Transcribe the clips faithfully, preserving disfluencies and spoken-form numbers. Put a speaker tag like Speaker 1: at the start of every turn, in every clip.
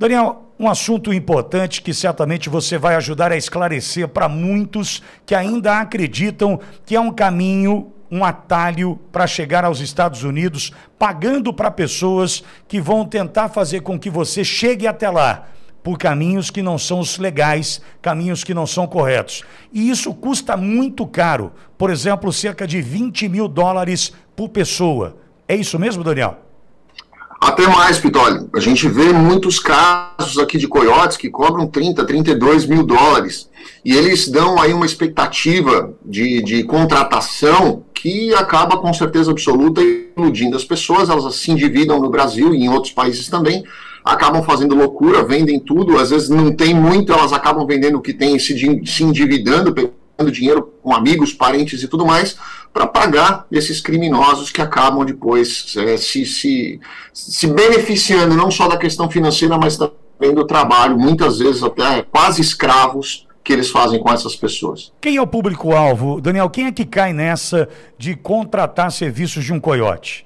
Speaker 1: Daniel, um assunto importante que certamente você vai ajudar a esclarecer para muitos que ainda acreditam que é um caminho, um atalho para chegar aos Estados Unidos, pagando para pessoas que vão tentar fazer com que você chegue até lá, por caminhos que não são os legais, caminhos que não são corretos. E isso custa muito caro, por exemplo, cerca de vinte mil dólares por pessoa. É isso mesmo, Daniel?
Speaker 2: Até mais, Pitoli. A gente vê muitos casos aqui de coiotes que cobram trinta, trinta e dois mil dólares. E eles dão aí uma expectativa de, de contratação que acaba com certeza absoluta iludindo as pessoas. Elas se endividam no Brasil e em outros países também, acabam fazendo loucura, vendem tudo, às vezes não tem muito, elas acabam vendendo o que tem, se, se endividando, pegando dinheiro com amigos, parentes e tudo mais, para pagar esses criminosos que acabam depois é, se, se, se beneficiando não só da questão financeira, mas também do trabalho, muitas vezes até quase escravos, que eles fazem com essas pessoas.
Speaker 1: Quem é o público-alvo? Daniel, quem é que cai nessa de contratar serviços de um coiote?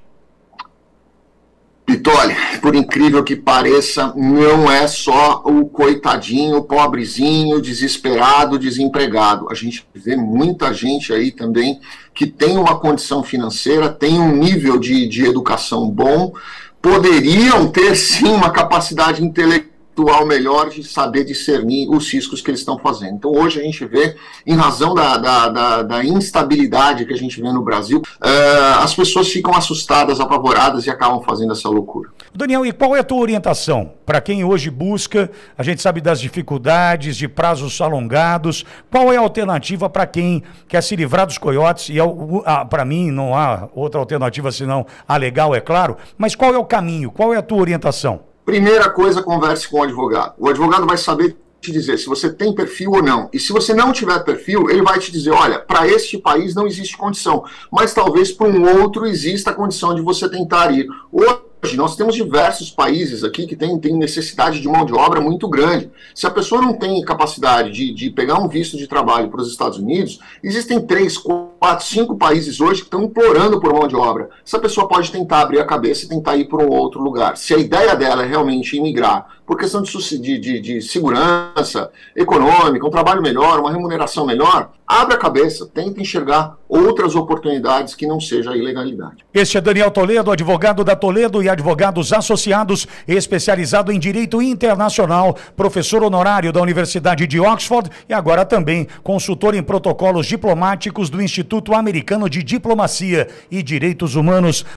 Speaker 2: Pitoli, por incrível que pareça, não é só o coitadinho, pobrezinho, desesperado, desempregado. A gente vê muita gente aí também que tem uma condição financeira, tem um nível de, de educação bom, poderiam ter sim uma capacidade intelectual melhor de saber discernir os riscos que eles estão fazendo. Então hoje a gente vê, em razão da, da, da, da instabilidade que a gente vê no Brasil, uh, as pessoas ficam assustadas, apavoradas e acabam fazendo essa loucura.
Speaker 1: Daniel, e qual é a tua orientação para quem hoje busca, a gente sabe das dificuldades, de prazos alongados, qual é a alternativa para quem quer se livrar dos coiotes? E ah, para mim não há outra alternativa senão a legal, é claro, mas qual é o caminho, qual é a tua orientação?
Speaker 2: Primeira coisa, converse com o advogado. O advogado vai saber te dizer se você tem perfil ou não. E se você não tiver perfil, ele vai te dizer, olha, para este país não existe condição, mas talvez para um outro exista a condição de você tentar ir. Hoje, nós temos diversos países aqui que têm, têm necessidade de mão de obra muito grande. Se a pessoa não tem capacidade de, de pegar um visto de trabalho para os Estados Unidos, existem três, quatro, cinco países hoje que estão implorando por mão de obra. Essa pessoa pode tentar abrir a cabeça e tentar ir para um outro lugar. Se a ideia dela é realmente imigrar, por questão de, de, de, de segurança econômica, um trabalho melhor, uma remuneração melhor, abre a cabeça, tenta enxergar outras oportunidades que não seja a ilegalidade.
Speaker 1: Este é Daniel Toledo, advogado da Toledo e Advogados Associados, especializado em Direito Internacional, professor honorário da Universidade de Oxford e agora também consultor em protocolos diplomáticos do Instituto Americano de Diplomacia e Direitos Humanos.